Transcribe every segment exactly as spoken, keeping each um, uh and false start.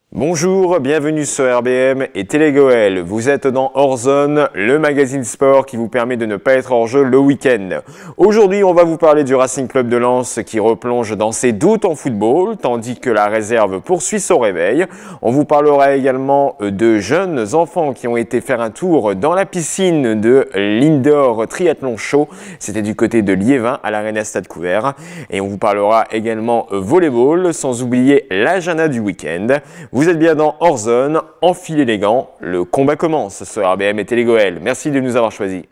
Bonjour, bienvenue sur R B M et Télégoël. Vous êtes dans Hors Zone, le magazine sport qui vous permet de ne pas être hors jeu le week-end. Aujourd'hui, on va vous parler du Racing Club de Lens qui replonge dans ses doutes en football, tandis que la réserve poursuit son réveil. On vous parlera également de jeunes enfants qui ont été faire un tour dans la piscine de l'Indoor Triathlon Show. C'était du côté de Liévin à l'Arena Stade Couvert. Et on vous parlera également volleyball, sans oublier l'agenda du week-end. Vous êtes bien dans Hors Zone, enfilez les gants, le combat commence sur R B M et Télégoël. Merci de nous avoir choisis.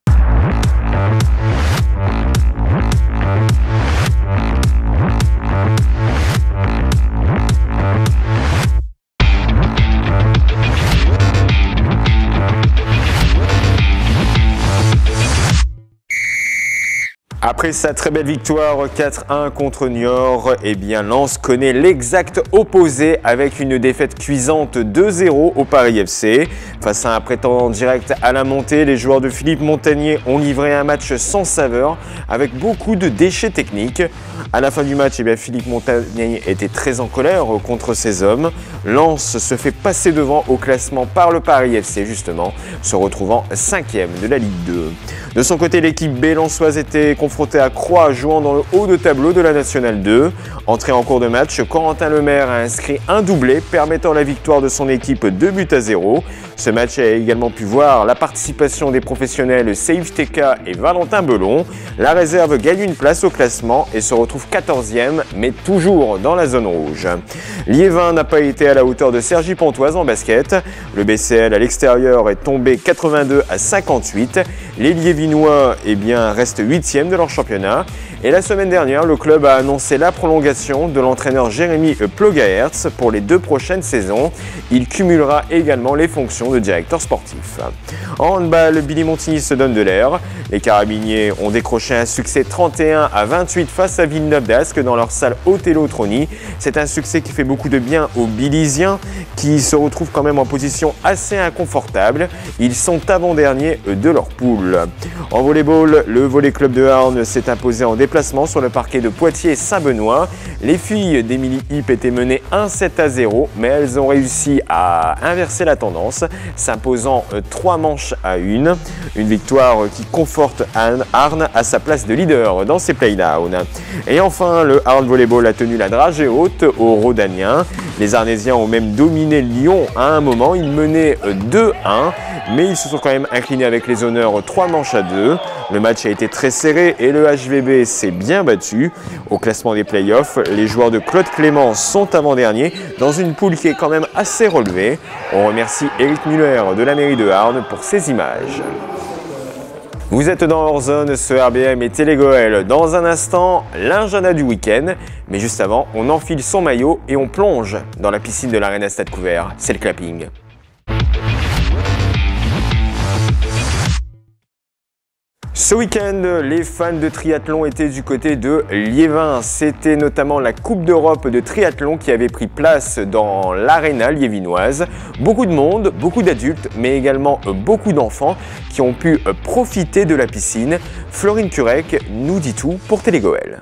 Après sa très belle victoire quatre un contre Niort, eh bien Lens connaît l'exact opposé avec une défaite cuisante deux zéro au Paris F C. Face à un prétendant direct à la montée, les joueurs de Philippe Montagnier ont livré un match sans saveur avec beaucoup de déchets techniques. À la fin du match, eh bien, Philippe Montagnier était très en colère contre ses hommes. Lens se fait passer devant au classement par le Paris F C justement, se retrouvant cinquième de la Ligue deux. De son côté, l'équipe B lensoise était confrontée à Croix jouant dans le haut de tableau de la Nationale deux. Entré en cours de match, Corentin Lemaire a inscrit un doublé permettant la victoire de son équipe deux buts à zéro. Ce match a également pu voir la participation des professionnels Seif Teka et Valentin Belon. La réserve gagne une place au classement et se retrouve quatorzième, mais toujours dans la zone rouge. Liévin n'a pas été à la hauteur de Cergy Pontoise en basket. Le B C L à l'extérieur est tombé quatre-vingt-deux à cinquante-huit. Les Liévinois eh bien, restent huitième de leur championnat. Et la semaine dernière, le club a annoncé la prolongation de l'entraîneur Jérémy Plogaerts pour les deux prochaines saisons. Il cumulera également les fonctions de directeur sportif. En handball, Billy Montigny se donne de l'air. Les Carabiniers ont décroché un succès trente et un à vingt-huit face à Villeneuve d'Ascq dans leur salle Othello-Trony. C'est un succès qui fait beaucoup de bien aux Billysiens qui se retrouvent quand même en position assez inconfortable. Ils sont avant-derniers de leur poule. En volleyball, le Volley Club de Arnes s'est imposé en déplacement sur le parquet de Poitiers et Saint-Benoît. Les filles d'Émilie Hipp étaient menées un sept à zéro, mais elles ont réussi à inverser la tendance, s'imposant trois manches à une. Une victoire qui conforte Arnes à sa place de leader dans ses playdowns. Et enfin, le Hard Volleyball a tenu la dragée haute aux Rhodaniens. Les Arnésiens ont même dominé Lyon à un moment. Ils menaient deux un, mais ils se sont quand même inclinés avec les honneurs trois manches à deux. Le match a été très serré et le H V B s'est bien battu. Au classement des playoffs, les joueurs de Claude Clément sont avant-derniers dans une poule qui est quand même assez relevée. On remercie Eric Muller de la mairie de Arnes pour ces images. Vous êtes dans Hors Zone, ce R B M et Télégoël. Dans un instant, l'agenda du week-end. Mais juste avant, on enfile son maillot et on plonge dans la piscine de l'Arena Stade Couvert. C'est le clapping. Ce week-end, les fans de triathlon étaient du côté de Liévin. C'était notamment la Coupe d'Europe de triathlon qui avait pris place dans l'aréna liévinoise. Beaucoup de monde, beaucoup d'adultes, mais également beaucoup d'enfants qui ont pu profiter de la piscine. Florine Curec nous dit tout pour Télégoël.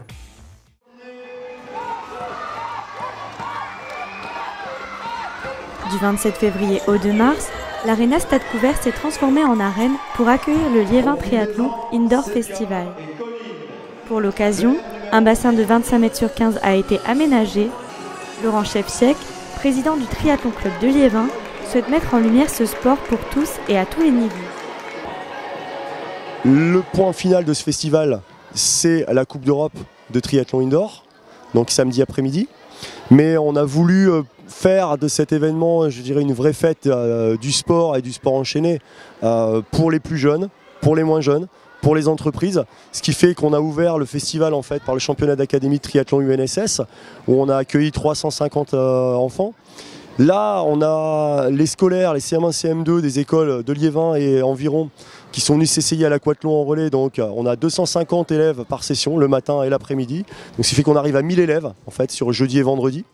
Du vingt-sept février au deux mars, l'Arena Stade Couvert s'est transformée en arène pour accueillir le Liévin Triathlon Indoor Festival. Pour l'occasion, un bassin de vingt-cinq mètres sur quinze a été aménagé. Laurent Chefsiek, président du Triathlon Club de Liévin, souhaite mettre en lumière ce sport pour tous et à tous les niveaux. Le point final de ce festival, c'est la Coupe d'Europe de triathlon indoor, donc samedi après-midi. Mais on a voulu faire de cet événement, je dirais, une vraie fête euh, du sport et du sport enchaîné euh, pour les plus jeunes, pour les moins jeunes, pour les entreprises. Ce qui fait qu'on a ouvert le festival en fait par le championnat d'académie de triathlon U N S S, où on a accueilli trois cent cinquante euh, enfants. Là, on a les scolaires, les C M un, C M deux des écoles de Liévin et environ qui sont venus s'essayer à l'aquathlon en relais. Donc on a deux cent cinquante élèves par session, le matin et l'après-midi. Donc ce qui fait qu'on arrive à mille élèves en fait sur jeudi et vendredi.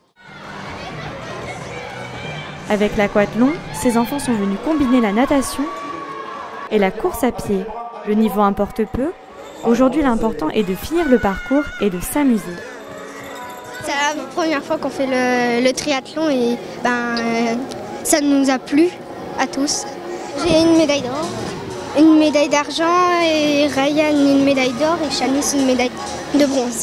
Avec l'aquathlon, ces enfants sont venus combiner la natation et la course à pied. Le niveau importe peu. Aujourd'hui, l'important est de finir le parcours et de s'amuser. C'est la première fois qu'on fait le, le triathlon et ben, euh, ça nous a plu à tous. J'ai une médaille d'or, une médaille d'argent et Ryan une médaille d'or et Shanice une médaille de bronze.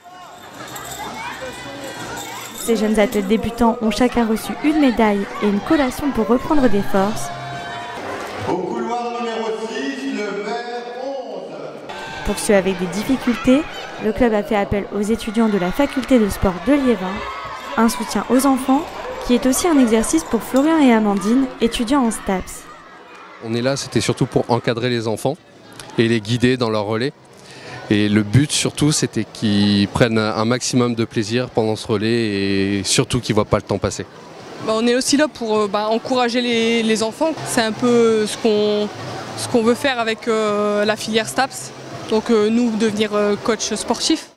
Ces jeunes athlètes débutants ont chacun reçu une médaille et une collation pour reprendre des forces. Au couloir numéro six, le vert onze. Pour ceux avec des difficultés, le club a fait appel aux étudiants de la faculté de sport de Liévin, un soutien aux enfants qui est aussi un exercice pour Florian et Amandine, étudiants en STAPS. On est là, c'était surtout pour encadrer les enfants et les guider dans leur relais. Et le but surtout, c'était qu'ils prennent un maximum de plaisir pendant ce relais et surtout qu'ils ne voient pas le temps passer. Bah, on est aussi là pour bah, encourager les, les enfants. C'est un peu ce qu'on ce qu'on veut faire avec euh, la filière STAPS. Donc euh, nous, devenir euh, coach sportif.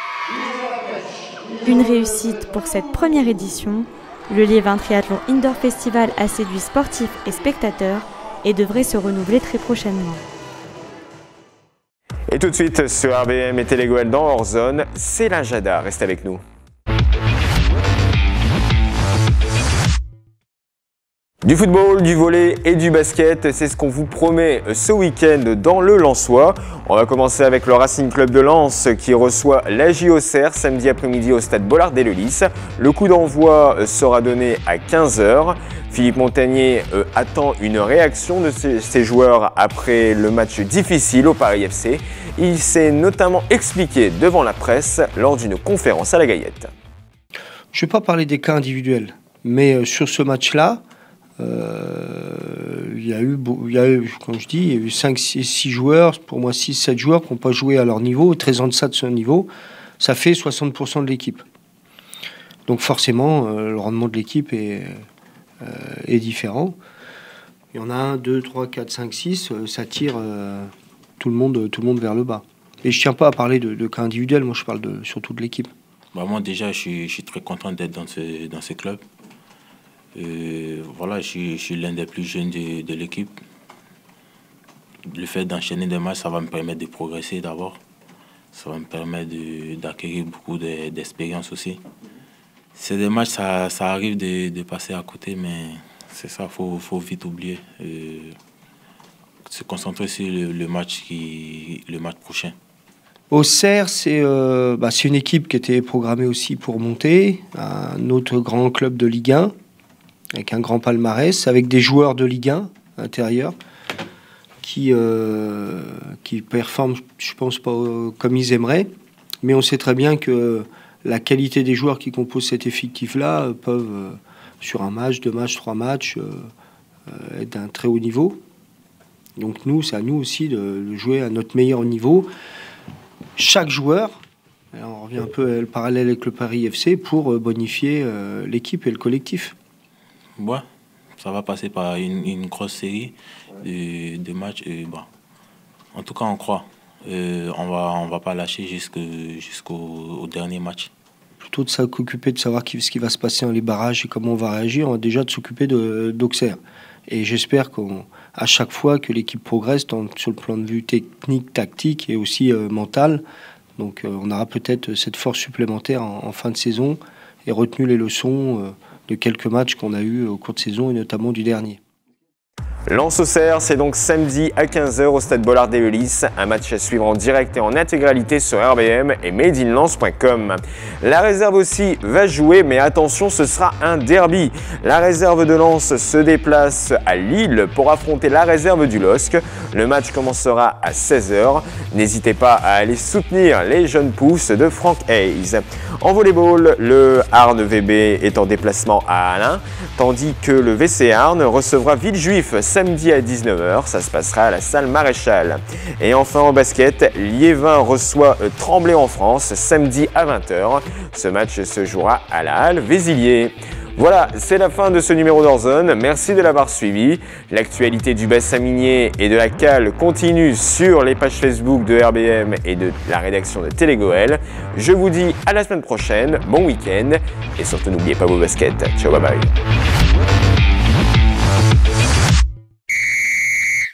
Une réussite pour cette première édition. Le Liévin Triathlon Indoor Festival a séduit sportifs et spectateurs et devrait se renouveler très prochainement. Et tout de suite sur R B M et Télégoël dans Hors Zone, c'est la Jada. Restez avec nous. Du football, du volley et du basket, c'est ce qu'on vous promet ce week-end dans le Lensois. On va commencer avec le Racing Club de Lens qui reçoit l'A J Auxerre samedi après-midi au stade Bollard-Dès-le-Lys. Le coup d'envoi sera donné à quinze heures. Philippe Montagnier euh, attend une réaction de ses, ses joueurs après le match difficile au Paris F C. Il s'est notamment expliqué devant la presse lors d'une conférence à la Gaillette. Je ne vais pas parler des cas individuels, mais euh, sur ce match-là, Euh, il y a eu, il y a eu, comme je dis, il y a eu cinq, six joueurs, pour moi six, sept joueurs qui n'ont pas joué à leur niveau, treize ans de ça de ce niveau, ça fait soixante pour cent de l'équipe. Donc forcément, euh, le rendement de l'équipe est, euh, est différent. Il y en a un, deux, trois, quatre, cinq, six, euh, ça tire euh, tout, le monde, tout le monde vers le bas. Et je ne tiens pas à parler de, de cas individuels, moi je parle de, surtout de l'équipe. Bah moi déjà, je suis, je suis très content d'être dans ce, dans ce club. Et voilà, je suis, je suis l'un des plus jeunes de, de l'équipe. Le fait d'enchaîner des matchs, ça va me permettre de progresser d'abord. Ça va me permettre d'acquérir beaucoup d'expérience aussi. C'est des matchs, ça, ça arrive de, de passer à côté, mais c'est ça, il faut, faut vite oublier. Et se concentrer sur le, le, match qui, le match prochain. Auxerre, c'est euh, bah, c'est une équipe qui était programmée aussi pour monter, un autre grand club de Ligue un. Avec un grand palmarès, avec des joueurs de Ligue un intérieurs qui, euh, qui performent, je pense, pas euh, comme ils aimeraient. Mais on sait très bien que la qualité des joueurs qui composent cet effectif-là euh, peuvent, euh, sur un match, deux matchs, trois matchs, euh, euh, être d'un très haut niveau. Donc nous, c'est à nous aussi de, de jouer à notre meilleur niveau. Chaque joueur, on revient un peu le parallèle avec le Paris F C, pour bonifier euh, l'équipe et le collectif. Ouais, ça va passer par une, une grosse série de, de matchs. Et bah, en tout cas, on croit. Euh, on va, on va pas lâcher jusqu'au jusqu'au dernier match. Plutôt de s'occuper de savoir qui, ce qui va se passer dans les barrages et comment on va réagir, on va déjà de s'occuper d'Auxerre. Et j'espère qu'à chaque fois que l'équipe progresse, tant sur le plan de vue technique, tactique et aussi euh, mental, donc euh, on aura peut-être cette force supplémentaire en, en fin de saison et retenu les leçons euh, de quelques matchs qu'on a eus au cours de saison et notamment du dernier. Lens-Auxerre, c'est donc samedi à quinze heures au stade Bollard-Dès-le-Lys. Un match à suivre en direct et en intégralité sur R B M et made in lens point com. La réserve aussi va jouer, mais attention, ce sera un derby. La réserve de Lens se déplace à Lille pour affronter la réserve du L O S C. Le match commencera à seize heures. N'hésitez pas à aller soutenir les jeunes pousses de Franck Hayes. En volleyball, le Arnes V B est en déplacement à Alain, tandis que le V C Arnes recevra Villejuif samedi à dix-neuf heures, ça se passera à la salle Maréchal. Et enfin en basket, Liévin reçoit Tremblay en France samedi à vingt heures. Ce match se jouera à la Halle Vézillier. Voilà, c'est la fin de ce numéro d'Hors-Zone. Merci de l'avoir suivi. L'actualité du bassin minier et de la cale continue sur les pages Facebook de R B M et de la rédaction de Télégoël. Je vous dis à la semaine prochaine, bon week-end et surtout n'oubliez pas vos baskets. Ciao, bye bye.